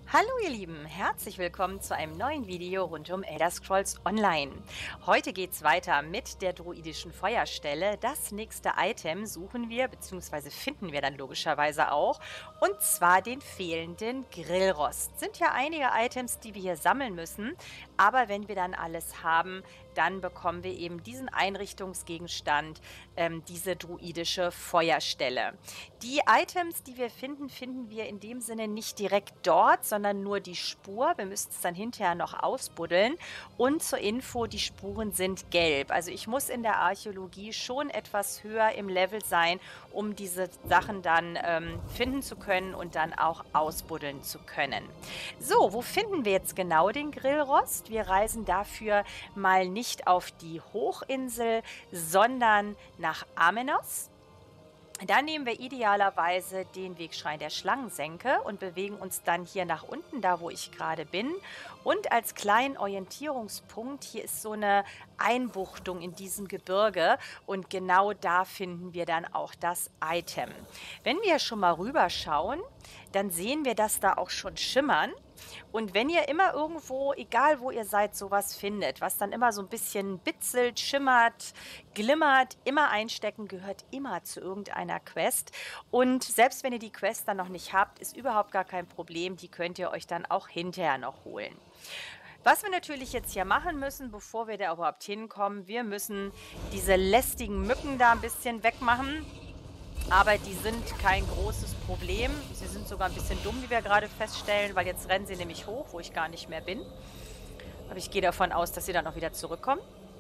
Hallo ihr Lieben, herzlich willkommen zu einem neuen Video rund um Elder Scrolls Online. Heute geht's weiter mit der druidischen Feuerstelle. Das nächste Item suchen wir bzw. finden wir dann logischerweise auch, und zwar den fehlenden Grillrost. Sind ja einige Items, die wir hier sammeln müssen, aber wenn wir dann alles haben, dann bekommen wir eben diesen Einrichtungsgegenstand, diese druidische Feuerstelle. Die Items, die wir finden, finden wir in dem Sinne nicht direkt dort, sondern nur die Spur. Wir müssen es dann hinterher noch ausbuddeln. Und zur Info, die Spuren sind gelb. Also ich muss in der Archäologie schon etwas höher im Level sein, um diese Sachen dann finden zu können und dann auch ausbuddeln zu können. So, wo finden wir jetzt genau den Grillrost? Wir reisen dafür mal nicht auf die Hochinsel, sondern nach Amenos. Dann nehmen wir idealerweise den Wegschrein der Schlangensenke und bewegen uns dann hier nach unten, da wo ich gerade bin. Und als kleinen Orientierungspunkt, hier ist so eine Einbuchtung in diesem Gebirge und genau da finden wir dann auch das Item. Wenn wir schon mal rüberschauen, dann sehen wir das da auch schon schimmern. Und wenn ihr immer irgendwo, egal wo ihr seid, sowas findet, was dann immer so ein bisschen bitzelt, schimmert, glimmert, immer einstecken, gehört immer zu irgendeiner Quest. Und selbst wenn ihr die Quest dann noch nicht habt, ist überhaupt gar kein Problem. Die könnt ihr euch dann auch hinterher noch holen. Was wir natürlich jetzt hier machen müssen, bevor wir da überhaupt hinkommen, wir müssen diese lästigen Mücken da ein bisschen wegmachen. Aber die sind kein großes Problem. Sie sind sogar ein bisschen dumm, wie wir gerade feststellen, weil jetzt rennen sie nämlich hoch, wo ich gar nicht mehr bin. Aber ich gehe davon aus, dass sie dann auch wieder zurückkommen.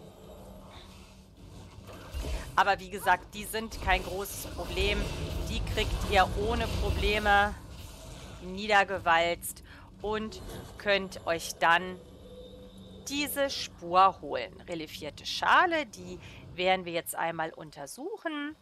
Aber wie gesagt, die sind kein großes Problem. Die kriegt ihr ohne Probleme niedergewalzt und könnt euch dann diese Spur holen. Reliefierte Schale, die werden wir jetzt einmal untersuchen.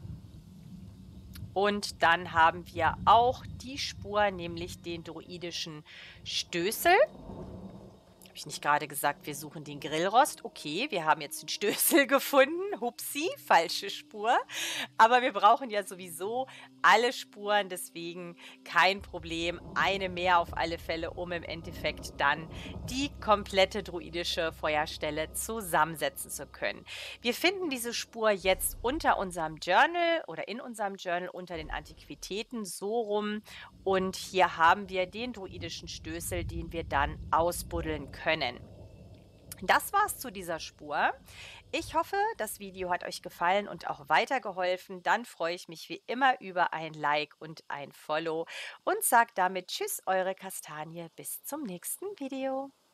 Und dann haben wir auch die Spur, nämlich den druidischen Stößel. Habe ich nicht gerade gesagt, wir suchen den Grillrost? Okay, wir haben jetzt den Stößel gefunden. Hupsi, falsche Spur. Aber wir brauchen ja sowieso alle Spuren, deswegen kein Problem. Eine mehr auf alle Fälle, um im Endeffekt dann die komplette druidische Feuerstelle zusammensetzen zu können. Wir finden diese Spur jetzt unter unserem Journal oder in unserem Journal unter den Antiquitäten so rum. Und hier haben wir den druidischen Stößel, den wir dann ausbuddeln können. Das war's zu dieser Spur. Ich hoffe, das Video hat euch gefallen und auch weitergeholfen. Dann freue ich mich wie immer über ein Like und ein Follow und sage damit Tschüss, eure Kastanie. Bis zum nächsten Video.